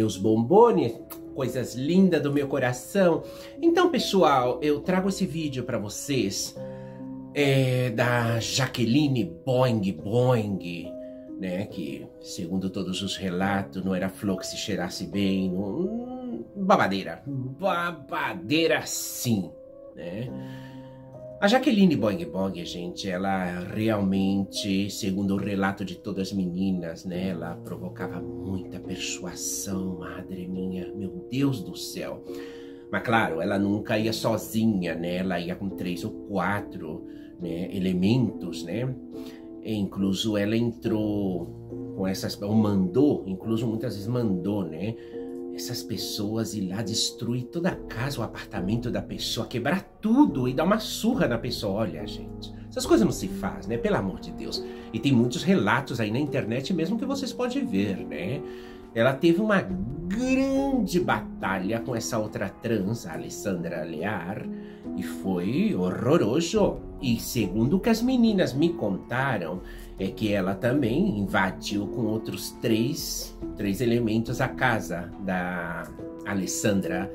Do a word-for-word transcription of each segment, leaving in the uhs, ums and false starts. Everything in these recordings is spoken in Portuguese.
meus bombones, coisas lindas do meu coração. Então, pessoal, eu trago esse vídeo para vocês é, da Jaqueline Boing Boing, né? Que, segundo todos os relatos, não era flor que se cheirasse bem. Não, babadeira. Babadeira sim, né? A Jaqueline Boing Boing, gente, ela realmente, segundo o relato de todas as meninas, né, ela provocava muita persuasão, madre minha, meu Deus do céu. Mas claro, ela nunca ia sozinha, né, ela ia com três ou quatro, né, elementos, né. E, incluso ela entrou com essas, ou mandou, incluso muitas vezes mandou, né, essas pessoas ir lá destruir toda a casa, o apartamento da pessoa, quebrar tudo e dar uma surra na pessoa. Olha, gente, essas coisas não se faz, né? Pelo amor de Deus. E tem muitos relatos aí na internet mesmo que vocês podem ver, né? Ela teve uma grande batalha com essa outra trans, a Alessandra Lear, e foi horroroso. E segundo o que as meninas me contaram, é que ela também invadiu com outros três, três elementos a casa da Alessandra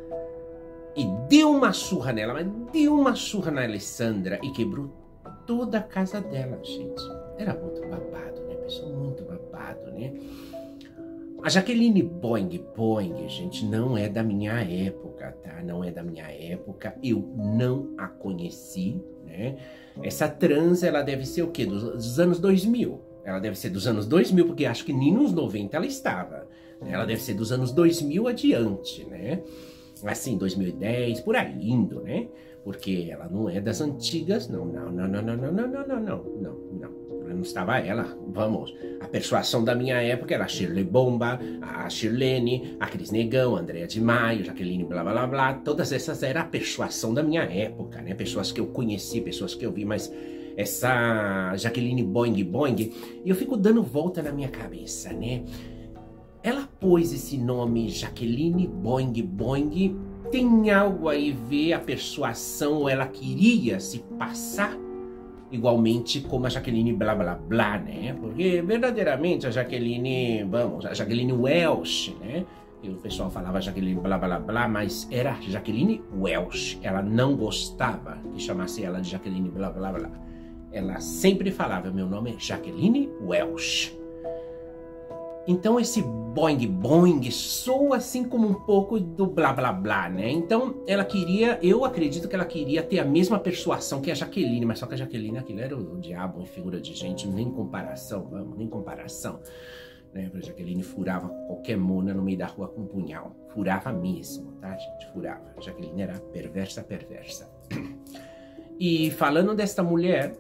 e deu uma surra nela, mas deu uma surra na Alessandra e quebrou toda a casa dela, gente. Era muito babado, né, pessoal? Muito babado, né? A Jaqueline Boing Boing, gente, não é da minha época, tá? Não é da minha época, eu não a conheci, né? Essa trans, ela deve ser o quê? Dos, dos anos dois mil. Ela deve ser dos anos dois mil, porque acho que nem nos noventa ela estava. Ela deve ser dos anos dois mil adiante, né? Assim, dois mil e dez, por aí indo, né? Porque ela não é das antigas, não, não, não, não, não, não, não, não, não, não, não. Não estava ela, vamos, a persuasão da minha época era a Shirley Bomba, a Shirlene, a Cris Negão, a Andrea de Maio, Jaqueline blá blá blá, todas essas eram a persuasão da minha época, né? Pessoas que eu conheci, pessoas que eu vi, mas essa Jaqueline Boing Boing, eu fico dando volta na minha cabeça, né? Ela pôs esse nome Jaqueline Boing Boing, tem algo aí a ver a persuasão, ou ela queria se passar igualmente como a Jaqueline blá blá blá, né? Porque verdadeiramente a Jaqueline, vamos, a Jaqueline Welch, né? E o pessoal falava Jaqueline blá blá blá, mas era Jaqueline Welch. Ela não gostava que chamasse ela de Jaqueline blá blá blá. Ela sempre falava, meu nome é Jaqueline Welch. Então esse boing boing soa assim como um pouco do blá blá blá, né? Então ela queria, eu acredito que ela queria ter a mesma persuasão que a Jaqueline, mas só que a Jaqueline, aquilo era o, o diabo em figura de gente, nem comparação, vamos, nem comparação. Né? A Jaqueline furava qualquer mona no meio da rua com um punhal, furava mesmo, tá gente? Furava. A Jaqueline era perversa, perversa. E falando desta mulher,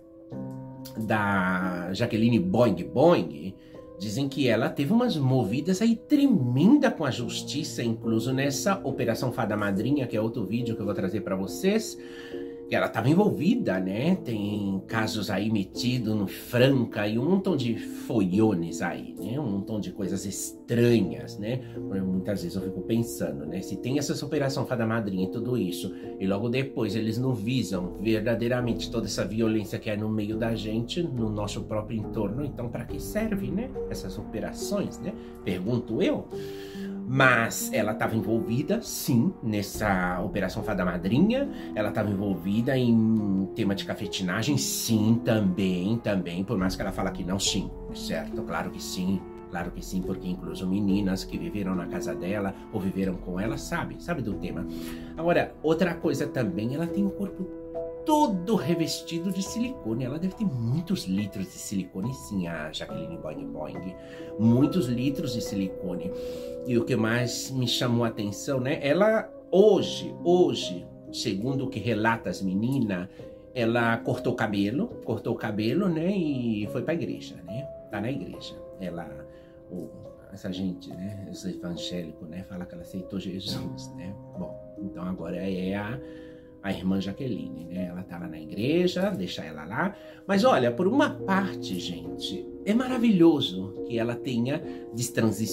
da Jaqueline Boing Boing, dizem que ela teve umas movidas aí tremenda com a justiça, incluso nessa Operação Fada Madrinha, que é outro vídeo que eu vou trazer para vocês. Que ela estava envolvida, né? Tem casos aí metidos no Franca e um montão de folhones aí, né? Um montão de coisas estranhas, né? Muitas vezes eu fico pensando, né? Se tem essa Operação Fada Madrinha e tudo isso, e logo depois eles não visam verdadeiramente toda essa violência que é no meio da gente, no nosso próprio entorno, então para que serve, né? Essas operações, né? Pergunto eu. Mas ela estava envolvida, sim, nessa Operação Fada Madrinha. Ela estava envolvida em tema de cafetinagem, sim, também, também. Por mais que ela fala que não, sim, certo? Claro que sim, claro que sim, porque incluso meninas que viveram na casa dela ou viveram com ela, sabe, sabe do tema. Agora, outra coisa também, ela tem um corpo todo revestido de silicone. Ela deve ter muitos litros de silicone, sim, a Jaqueline Boing Boing. Muitos litros de silicone. E o que mais me chamou a atenção, né? Ela, hoje, hoje, segundo o que relata as meninas, ela cortou o cabelo, cortou o cabelo, né? E foi pra igreja, né? Tá na igreja. Ela, o, essa gente, né? Os evangélicos, né? Fala que ela aceitou Jesus, né? Bom, então agora é a... a irmã Jaqueline, né? Ela tá lá na igreja, deixa ela lá. Mas olha, por uma parte, gente, é maravilhoso que ela tenha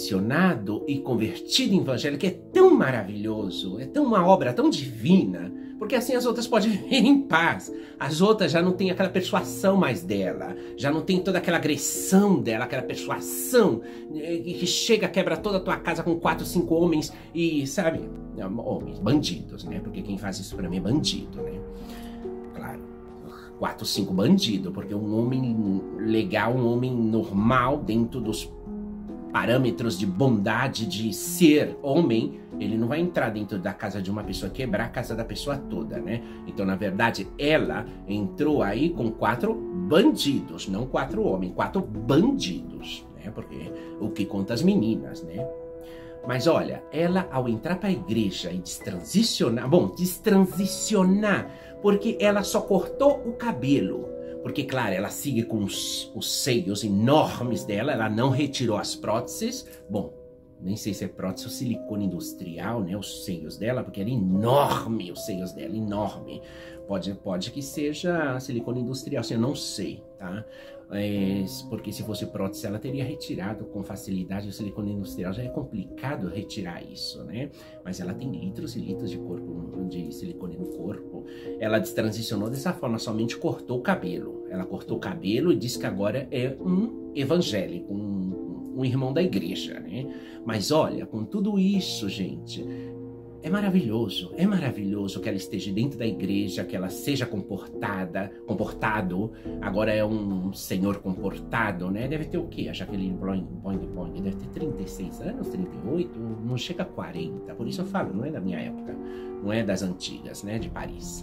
destransicionado e convertido em evangélica. É tão maravilhoso, é tão uma obra tão divina, Porque assim as outras podem viver em paz. As outras já não tem aquela persuasão mais dela. Já não tem toda aquela agressão dela, aquela persuasão que chega, quebra toda a tua casa com quatro, cinco homens e, sabe? Homens, bandidos, né? Porque quem faz isso pra mim é bandido, né? Claro, quatro, cinco bandidos. Porque um homem legal, um homem normal, dentro dos parâmetros de bondade, de ser homem, ele não vai entrar dentro da casa de uma pessoa, quebrar a casa da pessoa toda, né? Então, na verdade, ela entrou aí com quatro bandidos, não quatro homens, quatro bandidos, né? Porque o que conta as meninas, né? Mas olha, ela ao entrar para a igreja e destransicionar, bom, destransicionar, porque ela só cortou o cabelo. Porque, claro, ela sigue com os, os seios enormes dela, ela não retirou as próteses. Bom, nem sei se é prótese ou silicone industrial, né? Os seios dela, porque era enorme, os seios dela, enorme. Pode, pode que seja silicone industrial, assim, eu não sei, tá? É, porque se fosse prótese, ela teria retirado com facilidade. O silicone industrial já é complicado retirar isso, né? Mas ela tem litros e litros de, corpo, de silicone no corpo. Ela destransicionou dessa forma, somente cortou o cabelo. Ela cortou o cabelo e disse que agora é um evangélico, um, um irmão da igreja, né? Mas olha, com tudo isso, gente, é maravilhoso, é maravilhoso que ela esteja dentro da igreja, que ela seja comportada, comportado, agora é um senhor comportado, né? Deve ter o quê? A Jaqueline Boing Boing Boing deve ter trinta e seis anos, trinta e oito, não chega a quarenta, por isso eu falo, não é da minha época, não é das antigas, né, de Paris.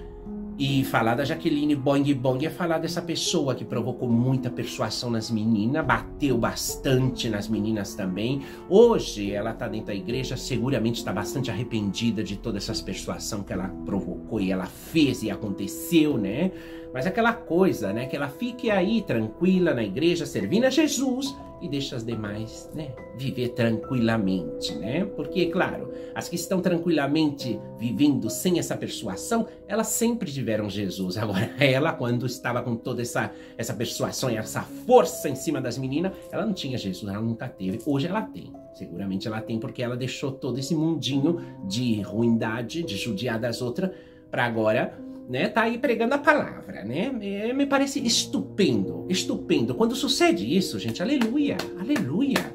E falar da Jaqueline Boing Boing é falar dessa pessoa que provocou muita persuasão nas meninas, bateu bastante nas meninas também. Hoje ela tá dentro da igreja, seguramente está bastante arrependida de toda essa persuasão que ela provocou e ela fez e aconteceu, né? Mas aquela coisa, né? Que ela fique aí tranquila na igreja, servindo a Jesus e deixa as demais, né, viver tranquilamente, né? Porque, claro, as que estão tranquilamente vivendo sem essa persuasão, elas sempre tiveram Jesus. Agora, ela, quando estava com toda essa, essa persuasão e essa força em cima das meninas, ela não tinha Jesus, ela nunca teve. Hoje ela tem. Seguramente ela tem, porque ela deixou todo esse mundinho de ruindade, de judiar das outras, para agora, né, tá aí pregando a palavra, né? É, me parece estupendo, estupendo. Quando sucede isso, gente, aleluia, aleluia,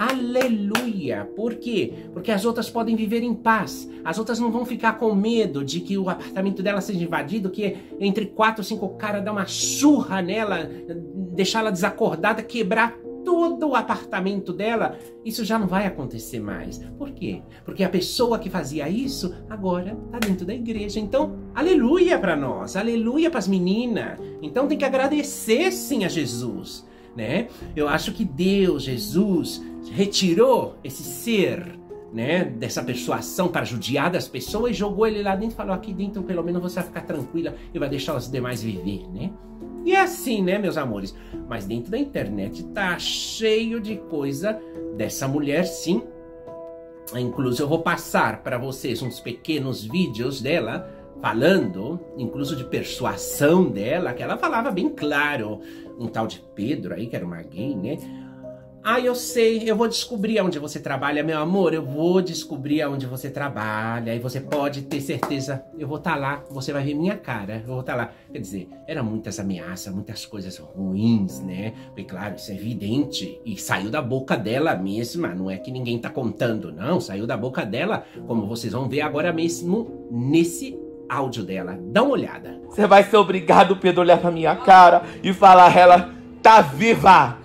aleluia. Por quê? Porque as outras podem viver em paz. As outras não vão ficar com medo de que o apartamento dela seja invadido, que entre quatro, cinco caras dá uma surra nela, deixar ela desacordada, quebrar todo o apartamento dela. Isso já não vai acontecer mais. Por quê? Porque a pessoa que fazia isso agora está dentro da igreja. Então, aleluia para nós, aleluia para as meninas. Então tem que agradecer sim a Jesus, né? Eu acho que Deus, Jesus, retirou esse ser, né, dessa persuasão para judiar das pessoas e jogou ele lá dentro e falou: aqui dentro pelo menos você vai ficar tranquila e vai deixar os demais viver, né? E é assim, né, meus amores? Mas dentro da internet tá cheio de coisa dessa mulher, sim. Inclusive eu vou passar para vocês uns pequenos vídeos dela falando, incluso de persuasão dela, que ela falava bem claro. Um tal de Pedro aí, que era uma gay, né? Ah, eu sei, eu vou descobrir onde você trabalha, meu amor, eu vou descobrir onde você trabalha e você pode ter certeza, eu vou estar lá, você vai ver minha cara, eu vou estar lá. Quer dizer, eram muitas ameaças, muitas coisas ruins, né? E claro, isso é evidente e saiu da boca dela mesma, não é que ninguém tá contando, não, saiu da boca dela, como vocês vão ver agora mesmo nesse áudio dela. Dá uma olhada. Você vai ser obrigado, Pedro, a olhar pra minha cara e falar: ela tá viva.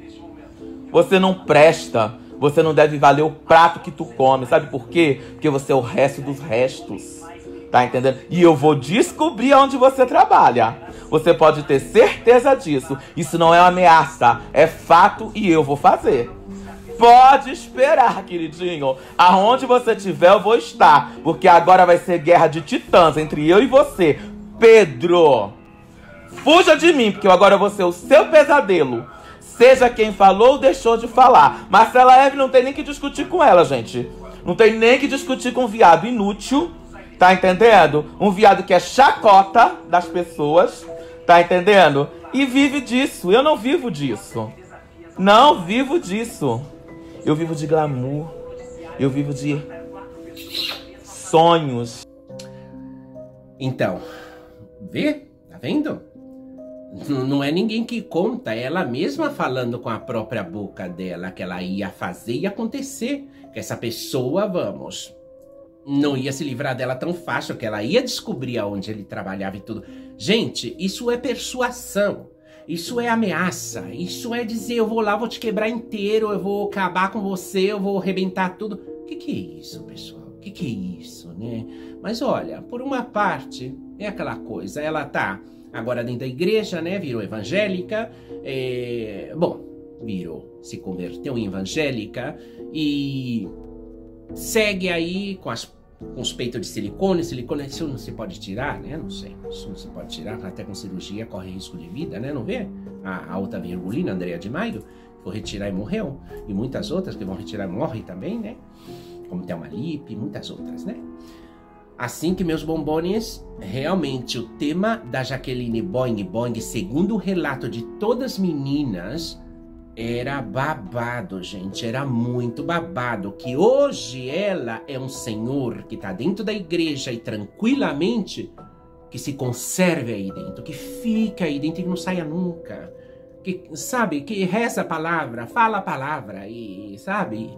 Você não presta, você não deve valer o prato que tu come. Sabe por quê? Porque você é o resto dos restos. Tá entendendo? E eu vou descobrir onde você trabalha. Você pode ter certeza disso. Isso não é uma ameaça, é fato e eu vou fazer. Pode esperar, queridinho. Aonde você estiver, eu vou estar. Porque agora vai ser guerra de titãs entre eu e você. Pedro, fuja de mim, porque eu agora vou ser o seu pesadelo. Seja quem falou ou deixou de falar. Marcela Eve não tem nem que discutir com ela, gente. Não tem nem que discutir com um viado inútil. Tá entendendo? Um viado que é chacota das pessoas. Tá entendendo? E vive disso. Eu não vivo disso. Não vivo disso. Eu vivo de glamour. Eu vivo de sonhos. Então, vê? Tá vendo? Não é ninguém que conta, é ela mesma falando com a própria boca dela que ela ia fazer e acontecer. Que essa pessoa, vamos, não ia se livrar dela tão fácil, que ela ia descobrir aonde ele trabalhava e tudo. Gente, isso é persuasão, isso é ameaça, isso é dizer eu vou lá, vou te quebrar inteiro, eu vou acabar com você, eu vou arrebentar tudo. O que que é isso, pessoal? O que que é isso, né? Mas olha, por uma parte, é aquela coisa, ela tá agora dentro da igreja, né? Virou evangélica, é... bom, virou, se converteu em evangélica e segue aí com, as, com os peitos de silicone. Silicone, isso não se pode tirar, né? Não sei, isso não se pode tirar, até com cirurgia corre risco de vida, né? Não vê? A, a outra virgulina, Andrea de Maio, foi retirar e morreu. E muitas outras que vão retirar e morrem também, né? Como Thelma Lippe e muitas outras, né? Assim que, meus bombones, realmente o tema da Jaqueline Boing Boing, segundo o relato de todas as meninas, era babado, gente. Era muito babado. Que hoje ela é um senhor que tá dentro da igreja e tranquilamente que se conserve aí dentro, que fica aí dentro e que não saia nunca. Que, sabe, que reza a palavra, fala a palavra e, sabe,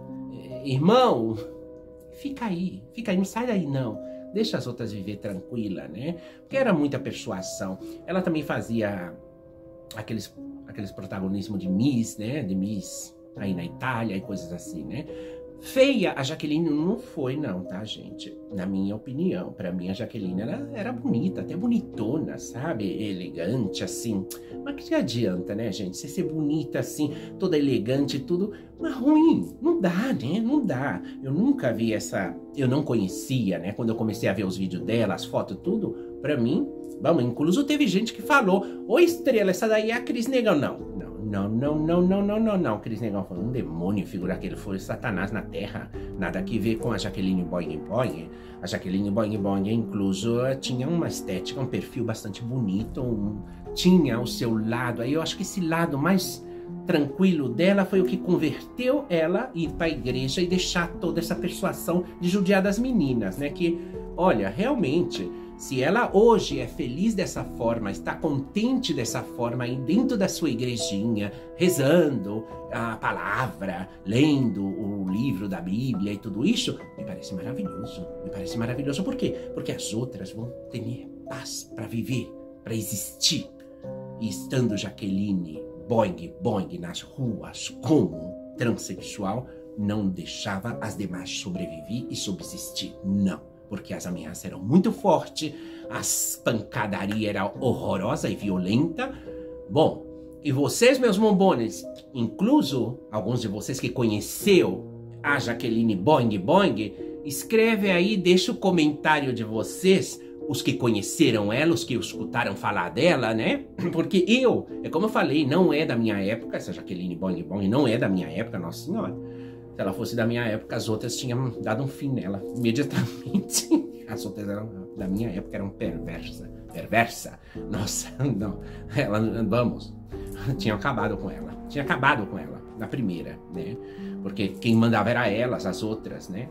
irmão, fica aí, fica aí, não sai daí não. Deixa as outras viver tranquila, né? Porque era muita persuasão. Ela também fazia aqueles, aqueles protagonismos de Miss, né? De Miss aí na Itália e coisas assim, né? Feia, a Jaqueline não foi não, tá, gente? Na minha opinião. Pra mim, a Jaqueline era, era bonita, até bonitona, sabe? Elegante, assim. Mas que adianta, né, gente? Você ser bonita, assim, toda elegante e tudo. Mas ruim. Não dá, né? Não dá. Eu nunca vi essa... Eu não conhecia, né? Quando eu comecei a ver os vídeos dela, as fotos, tudo. Pra mim, vamos, incluso teve gente que falou: ô, Estrela, essa daí é a Cris Negão. Não. Não, não, não, não, não, não, não. Cris Negão foi um demônio, figura que ele foi Satanás na Terra. Nada que ver com a Jaqueline Boing Boing. A Jaqueline Boing Boing, incluso, tinha uma estética, um perfil bastante bonito. Um, tinha o seu lado. Aí eu acho que esse lado mais tranquilo dela foi o que converteu ela a ir para a igreja e deixar toda essa persuasão de judiar das meninas, né? Que, olha, realmente... Se ela hoje é feliz dessa forma, está contente dessa forma aí dentro da sua igrejinha, rezando a palavra, lendo o livro da Bíblia e tudo isso, me parece maravilhoso. Me parece maravilhoso. Por quê? Porque as outras vão ter paz para viver, para existir. E estando Jaqueline Boing Boing nas ruas como transexual, não deixava as demais sobreviver e subsistir. Não. Porque as ameaças eram muito fortes, as pancadarias eram horrorosas e violenta. Bom, e vocês, meus bombones, incluso alguns de vocês que conheceu a Jaqueline Boing Boing, escreve aí, deixa o comentário de vocês, os que conheceram ela, os que escutaram falar dela, né? Porque eu, é como eu falei, não é da minha época, essa Jaqueline Boing Boing não é da minha época, Nossa Senhora. Se ela fosse da minha época, as outras tinham dado um fim nela imediatamente. As outras eram da minha época, eram perversa. Perversa? Nossa, não. Ela, vamos, tinham acabado com ela. Tinha acabado com ela, na primeira, né? Porque quem mandava era elas, as outras, né?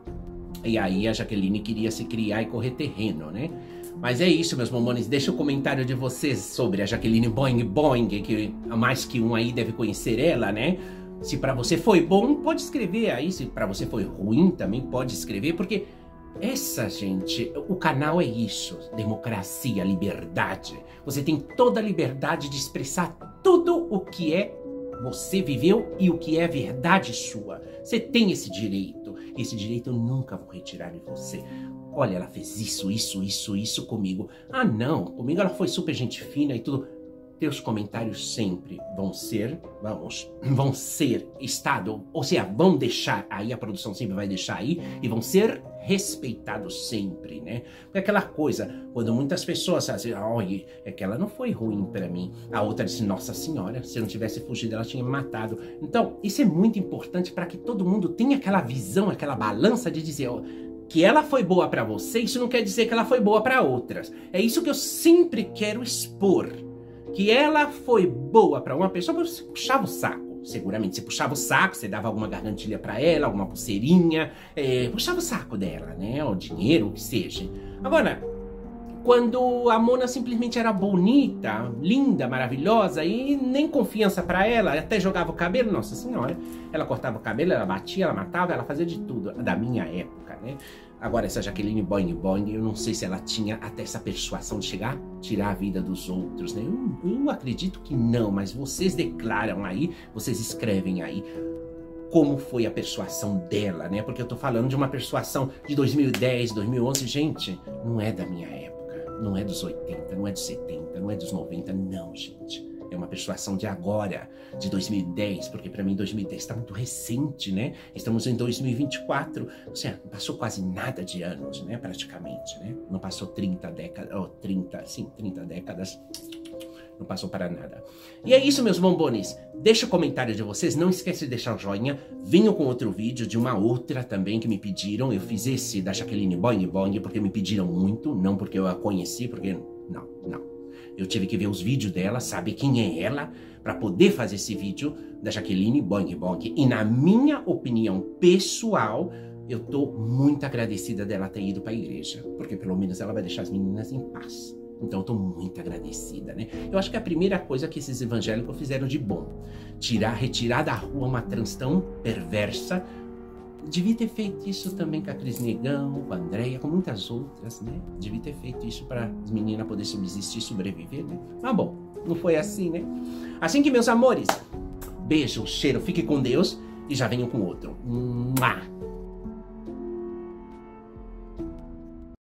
E aí a Jaqueline queria se criar e correr terreno, né? Mas é isso, meus bombones. Deixa o comentário de vocês sobre a Jaqueline Boing Boing, que mais que um aí deve conhecer ela, né? Se pra você foi bom, pode escrever aí. Se pra você foi ruim, também pode escrever. Porque essa, gente, o canal é isso. Democracia, liberdade. Você tem toda a liberdade de expressar tudo o que é você viveu e o que é verdade sua. Você tem esse direito. Esse direito eu nunca vou retirar de você. Olha, ela fez isso, isso, isso, isso comigo. Ah, não. Comigo ela foi super gente fina e tudo. Teus comentários sempre vão ser, vamos, vão ser estado, ou seja, vão deixar aí, a produção sempre vai deixar aí, e vão ser respeitados sempre, né? Porque aquela coisa, quando muitas pessoas dizem, olha, é que ela não foi ruim pra mim. A outra disse, nossa senhora, se eu não tivesse fugido, ela tinha me matado. Então, isso é muito importante para que todo mundo tenha aquela visão, aquela balança de dizer, ó, que ela foi boa pra você, isso não quer dizer que ela foi boa pra outras. É isso que eu sempre quero expor. Que ela foi boa pra uma pessoa, você puxava o saco. Seguramente, você puxava o saco, você dava alguma gargantilha pra ela, alguma pulseirinha, é, puxava o saco dela, né? O dinheiro, o que seja. Agora, quando a Mona simplesmente era bonita, linda, maravilhosa e nem confiança pra ela, até jogava o cabelo, nossa senhora, ela cortava o cabelo, ela batia, ela matava, ela fazia de tudo, da minha época, né? Agora essa Jaqueline Boing Boing, eu não sei se ela tinha até essa persuasão de chegar, tirar a vida dos outros, né? Eu, eu acredito que não, mas vocês declaram aí, vocês escrevem aí como foi a persuasão dela, né? Porque eu tô falando de uma persuasão de dois mil e dez, dois mil e onze, gente, não é da minha época, não é dos oitenta, não é dos setenta, não é dos noventa, não, gente. É uma persuasão de agora, de dois mil e dez, porque para mim dois mil e dez está muito recente, né? Estamos em dois mil e vinte e quatro, ou seja, não passou quase nada de anos, né? Praticamente, né? Não passou trinta décadas, ou trinta, sim, trinta décadas, não passou para nada. E é isso, meus bombones. Deixa o comentário de vocês, não esquece de deixar o joinha. Venho com outro vídeo de uma outra também que me pediram. Eu fiz esse da Jaqueline Boing Boing porque me pediram muito, não porque eu a conheci, porque não, não. Eu tive que ver os vídeos dela, saber quem é ela, para poder fazer esse vídeo da Jaqueline Boing Boing. E na minha opinião pessoal, eu tô muito agradecida dela ter ido para a igreja, porque pelo menos ela vai deixar as meninas em paz. Então eu tô muito agradecida, né? Eu acho que é a primeira coisa que esses evangélicos fizeram de bom, tirar, retirar da rua uma trans tão perversa. Devia ter feito isso também com a Cris Negão, com a Andréia, com muitas outras, né? Devia ter feito isso para as meninas poderem subsistir e sobreviver, né? Mas bom, não foi assim, né? Assim que, meus amores, beijo, cheiro, fique com Deus e já venho com outro. Mua!